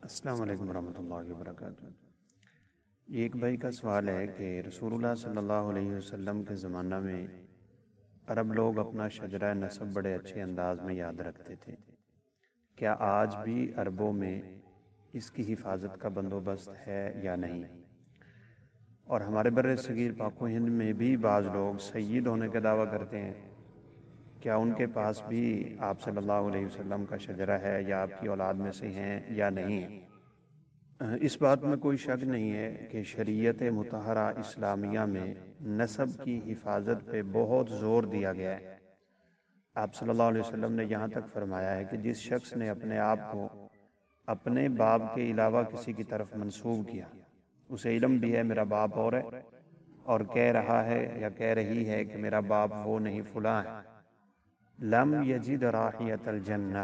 السلام علیکم ورحمۃ اللہ وبرکاتہ۔ ایک بھائی کا سوال ہے کہ رسول اللہ صلی اللہ علیہ وسلم کے زمانہ میں عرب لوگ اپنا شجرہ نسب بڑے اچھے انداز میں یاد رکھتے تھے۔ کیا آج بھی عربوں میں اس کی حفاظت کا بندوبست ہے یا نہیں؟ اور ہمارے بر صغیر پاک و ہند میں بھی بعض لوگ سید ہونے کا دعویٰ کرتے ہیں۔ کیا ان کے پاس بھی آپ صلی اللہ علیہ وسلم کا شجرہ ہے یا آپ کی اولاد میں سے ہیں یا نہیں ہے؟ اس بات میں کوئی شک نہیں ہے کہ شریعت مطہرہ اسلامیہ میں نسب کی حفاظت پہ بہت زور دیا گیا ہے۔ آپ صلی اللہ علیہ وسلم نے یہاں تک فرمایا ہے کہ جس شخص نے اپنے آپ کو اپنے باپ کے علاوہ کسی کی طرف منسوب کیا، اسے علم بھی ہے میرا باپ اور ہے، اور کہہ رہا ہے یا کہہ رہی ہے کہ میرا باپ وہ نہیں فلاں ہے، لم یجد راحیت الجنہ،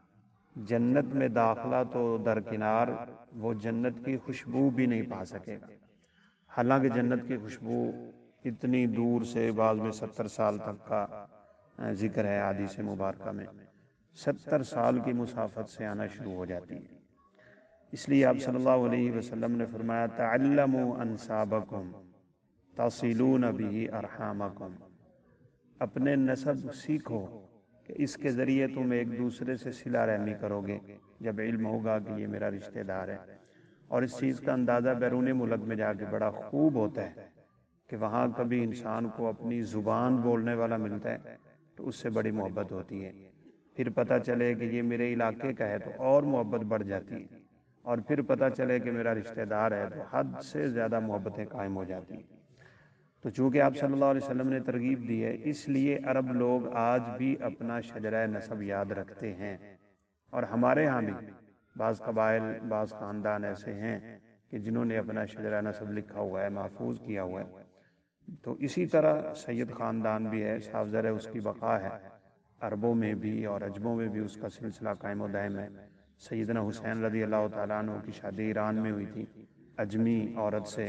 جنت میں داخلہ تو درکنار وہ جنت کی خوشبو بھی نہیں پا سکے گا۔ حالانکہ جنت کی خوشبو اتنی دور سے، بعض میں 70 سال تک کا ذکر ہے حدیث مبارکہ میں، 70 سال کی مسافت سے آنا شروع ہو جاتی ہے۔ اس لیے آپ صلی اللہ علیہ وسلم نے فرمایا تعلموا انسابکم تصلون به ارحامکم، اپنے نسب سیکھو کہ اس کے ذریعے تم ایک دوسرے سے صلہ رحمی کرو گے جب علم ہوگا کہ یہ میرا رشتہ دار ہے۔ اور اس چیز کا اندازہ بیرون ملک میں جا کے بڑا خوب ہوتا ہے کہ وہاں کبھی انسان کو اپنی زبان بولنے والا ملتا ہے تو اس سے بڑی محبت ہوتی ہے۔ پھر پتہ چلے کہ یہ میرے علاقے کا ہے تو اور محبت بڑھ جاتی ہے، اور پھر پتہ چلے کہ میرا رشتہ دار ہے تو حد سے زیادہ محبتیں قائم ہو جاتی ہیں۔ تو چونکہ آپ صلی اللہ علیہ وسلم نے ترغیب دی ہے، اس لیے عرب لوگ آج بھی اپنا شجرہ نسب یاد رکھتے ہیں۔ اور ہمارے ہاں بھی بعض قبائل، بعض خاندان ایسے ہیں کہ جنہوں نے اپنا شجرہ نسب لکھا ہوا ہے، محفوظ کیا ہوا ہے۔ تو اسی طرح سید خاندان بھی ہے، صاف ظاہر ہے اس کی بقا ہے، عربوں میں بھی اور عجموں میں بھی اس کا سلسلہ قائم و دائم ہے۔ سیدنا حسین رضی اللہ تعالیٰ عنہ کی شادی ایران میں ہوئی تھی اجمی عورت سے،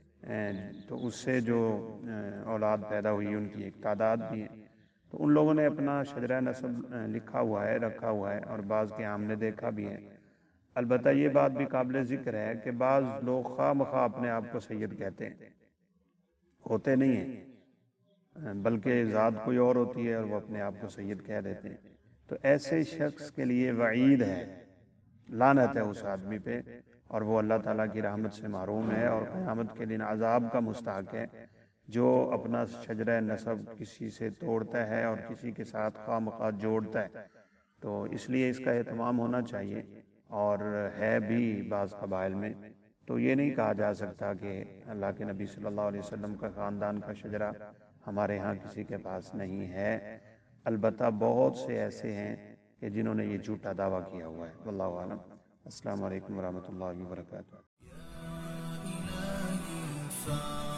تو اس سے جو اولاد پیدا ہوئی ان کی ایک تعداد بھی ہے۔ تو ان لوگوں نے اپنا شجرہ نسب لکھا ہوا ہے، رکھا ہوا ہے، اور بعض کے ہم نے دیکھا بھی ہے۔ البتہ یہ بات بھی قابل ذکر ہے کہ بعض لوگ خواہ مخواہ اپنے آپ کو سید کہتے ہیں، ہوتے نہیں ہیں، بلکہ ذات کوئی اور ہوتی ہے اور وہ اپنے آپ کو سید کہہ دیتے ہیں۔ تو ایسے شخص کے لیے وعید ہے، لعنت ہے اس آدمی پہ، اور وہ اللہ تعالیٰ کی رحمت سے محروم ہے اور قیامت کے دن عذاب کا مستحق ہے، جو اپنا شجرہ نسب کسی سے توڑتا ہے اور کسی کے ساتھ خواہ مخواہ جوڑتا ہے۔ تو اس لیے اس کا اہتمام ہونا چاہیے، اور ہے بھی بعض قبائل میں۔ تو یہ نہیں کہا جا سکتا کہ اللہ کے نبی صلی اللہ علیہ وسلم کا خاندان کا شجرہ ہمارے ہاں کسی کے پاس نہیں ہے۔ البتہ بہت سے ایسے ہیں کہ جنہوں نے یہ جھوٹا دعویٰ کیا ہوا ہے۔ واللہ اعلم۔ السلام علیکم ورحمۃ اللہ وبرکاتہ۔